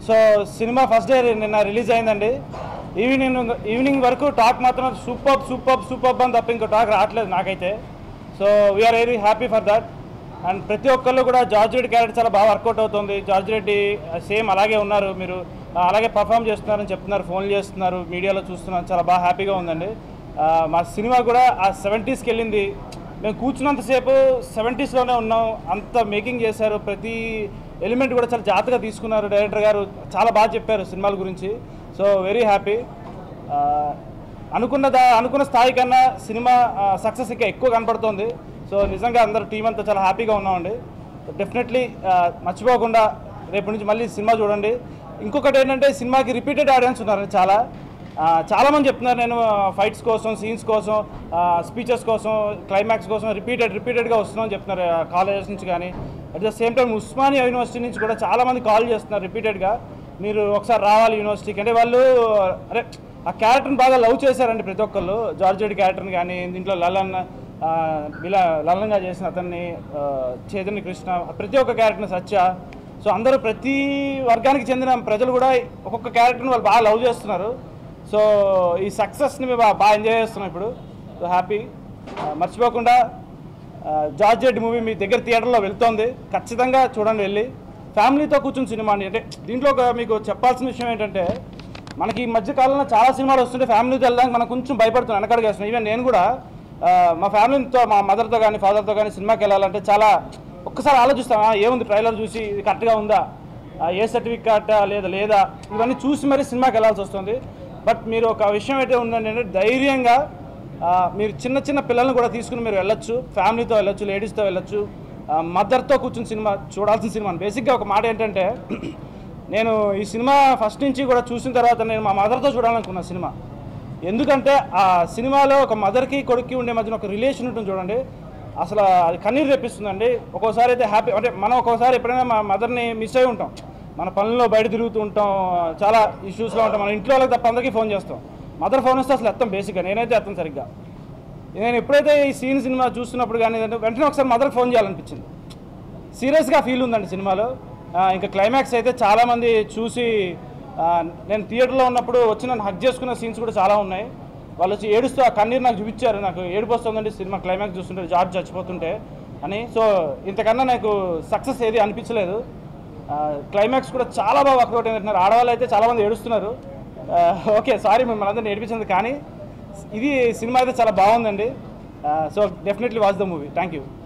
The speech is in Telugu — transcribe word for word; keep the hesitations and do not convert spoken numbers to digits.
సో సినిమా ఫస్ట్ డే నిన్న రిలీజ్ అయిందండి. ఈవినింగ్ ఈవినింగ్ వరకు టాక్ మాత్రం సూపర్ సూపర్ సూపర్ అని తప్ప ఇంకో టాక్ రావట్లేదు నాకైతే. So we're very happy for that. And ప్రతి ఒక్కళ్ళు కూడా జార్జ్ రెడ్డి క్యారెక్టర్ చాలా బాగా వర్కౌట్ అవుతుంది. జార్జ్ రెడ్డి సేమ్ అలాగే ఉన్నారు, మీరు అలాగే పర్ఫామ్ చేస్తున్నారని చెప్తున్నారు, ఫోన్లు చేస్తున్నారు, మీడియాలో చూస్తున్నారు, చాలా బాగా హ్యాపీగా ఉందండి. మా సినిమా కూడా ఆ సెవెంటీస్కి వెళ్ళింది. మేము కూర్చున్నంతసేపు సెవెంటీస్లోనే ఉన్నాం, అంత మేకింగ్ చేశారు, ప్రతి ఎలిమెంట్ కూడా చాలా జాగ్రత్తగా తీసుకున్నారు. డైరెక్టర్ గారు చాలా బాగా చెప్పారు సినిమాల గురించి. So very happy. అనుకున్న దా అనుకున్న స్థాయి కన్నా సినిమా సక్సెస్ ఇంకా ఎక్కువ కనపడుతుంది. సో నిజంగా అందరు టీం అంతా చాలా హ్యాపీగా ఉన్నామండి. డెఫినెట్లీ మర్చిపోకుండా రేపు నుంచి మళ్ళీ సినిమా చూడండి. ఇంకొకటి ఏంటంటే సినిమాకి రిపీటెడ్ ఆడియన్స్ ఉన్నారు చాలా చాలామంది చెప్తున్నారు, నేను ఫైట్స్ కోసం, సీన్స్ కోసం, స్పీచెస్ కోసం, క్లైమాక్స్ కోసం రిపీటెడ్ రిపీటెడ్గా వస్తున్నామని చెప్తున్నారు కాలేజెస్ నుంచి. కానీ at the same time Osmania university నుంచి కూడా చాలామంది కాల్ చేస్తున్నారు రిపీటెడ్గా, మీరు ఒకసారి రావాలి యూనివర్సిటీకి. అంటే వాళ్ళు అరే ఆ క్యారెక్టర్ని బాగా లవ్ చేశారండి ప్రతి ఒక్కళ్ళు. జార్జ్ రెడ్డి క్యారెక్టర్ని కానీ, దీంట్లో లలన్ ఇలా లలన్గా చేసిన అతన్ని, చైతన్య కృష్ణ, ప్రతి ఒక్క క్యారెక్టర్ని సత్య. సో అందరూ ప్రతి వర్గానికి చెందిన ప్రజలు కూడా ఒక్కొక్క క్యారెక్టర్ని వాళ్ళు బాగా లవ్ చేస్తున్నారు. సో ఈ సక్సెస్ని మేము బాగా ఎంజాయ్ చేస్తున్నాం ఇప్పుడు. So happy. మర్చిపోకుండా జార్జ్ రెడ్డి మూవీ మీ దగ్గర థియేటర్లో వెళ్తోంది, ఖచ్చితంగా చూడండి వెళ్ళి. ఫ్యామిలీతో కూర్చుని సినిమా అండి. అంటే దీంట్లో ఒక మీకు చెప్పాల్సిన విషయం ఏంటంటే, మనకి ఈ మధ్యకాలంలో చాలా సినిమాలు వస్తుంటే ఫ్యామిలీతో వెళ్ళడానికి మనం కొంచెం భయపడుతున్నాం, వెనకడుగేస్తున్నాం. ఈవెన్ నేను కూడా మా ఫ్యామిలీతో, మా మదర్తో కానీ ఫాదర్తో కానీ సినిమాకి వెళ్ళాలంటే చాలా ఒక్కసారి ఆలోచిస్తాం, ఏముంది ట్రైలర్ చూసి ఇది కరెక్ట్గా ఉందా, ఏ సర్టిఫికేట్ లేదా లేదా ఇవన్నీ చూసి మరీ సినిమాకి వెళ్ళాల్సి వస్తుంది. బట్ మీరు ఒక విషయం అయితే ఉందంటే, ధైర్యంగా మీరు చిన్న చిన్న పిల్లల్ని కూడా తీసుకుని మీరు వెళ్ళొచ్చు, ఫ్యామిలీతో వెళ్ళొచ్చు, లేడీస్తో వెళ్ళొచ్చు, మదర్తో కూర్చుని సినిమా చూడాల్సిన సినిమా. బేసిక్గా ఒక మాట ఏంటంటే, నేను ఈ సినిమా ఫస్ట్ నుంచి కూడా చూసిన తర్వాత నేను మా మదర్తో చూడాలనుకున్న సినిమా. ఎందుకంటే ఆ సినిమాలో ఒక మదర్కి కొడుక్కి ఉండే మధ్యన ఒక రిలేషన్ ఉంటుంది చూడండి, అసలు అది కన్నీరు తెప్పిస్తుందండి. ఒక్కోసారి అయితే హ్యాపీ, అంటే మనం ఒక్కోసారి ఎప్పుడైనా మా మదర్ని మిస్ అయి ఉంటాం, మన పనుల్లో బయట తిరుగుతూ ఉంటాం, చాలా ఇష్యూస్లో ఉంటాం, మన ఇంట్లో వాళ్ళకి తప్ప అందరికీ ఫోన్ చేస్తాం. మదర్ ఫోన్ వస్తే అసలు ఎత్తాం, బేసిక్గా నేనైతే ఎత్తాను సరిగ్గా. నేను ఎప్పుడైతే ఈ సీన్ సినిమా చూస్తున్నప్పుడు కానీ వెంటనే ఒకసారి మదర్కి ఫోన్ చేయాలనిపించింది. సీరియస్గా ఫీల్ ఉందండి సినిమాలో. ఇంకా క్లైమాక్స్ అయితే చాలామంది చూసి, నేను థియేటర్లో ఉన్నప్పుడు వచ్చి నన్ను హగ్ చేసుకున్న సీన్స్ కూడా చాలా ఉన్నాయి. వాళ్ళు వచ్చి ఏడుస్తూ ఆ కన్నీరు నాకు చూపించారు, నాకు ఏడుపు వస్తుందండి సినిమా క్లైమాక్స్ చూస్తుంటే, జార్జ్ చచ్చిపోతుంటే అని. సో ఇంతకన్నా నాకు సక్సెస్ ఏది అనిపించలేదు. క్లైమాక్స్ కూడా చాలా బాగా వర్కౌట్ అయిందంటున్నారు. ఆడవాళ్ళు అయితే చాలామంది ఏడుస్తున్నారు. ఓకే, సారీ మిమ్మల్ని అందరినీ ఏడిపించింది, కానీ ఇది సినిమా అయితే చాలా బాగుందండి. So definitely watch the movie. Thank you.